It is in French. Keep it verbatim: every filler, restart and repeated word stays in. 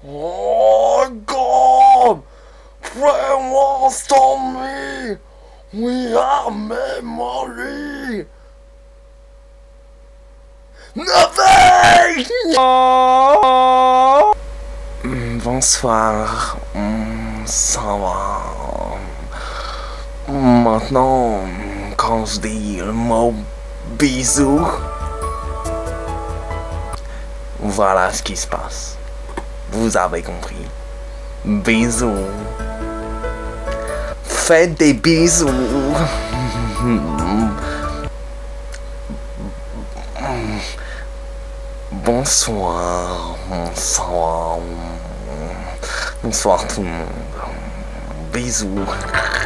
Oh God! Pray once on me! We are memory! Nothing! Oh. Bonsoir, ça va. Maintenant, quand je dis le mot bisous, voilà ce qui se passe. Vous avez compris. Bisous. Faites des bisous. Bonsoir. Bonsoir. Bonsoir tout le monde. Bisous.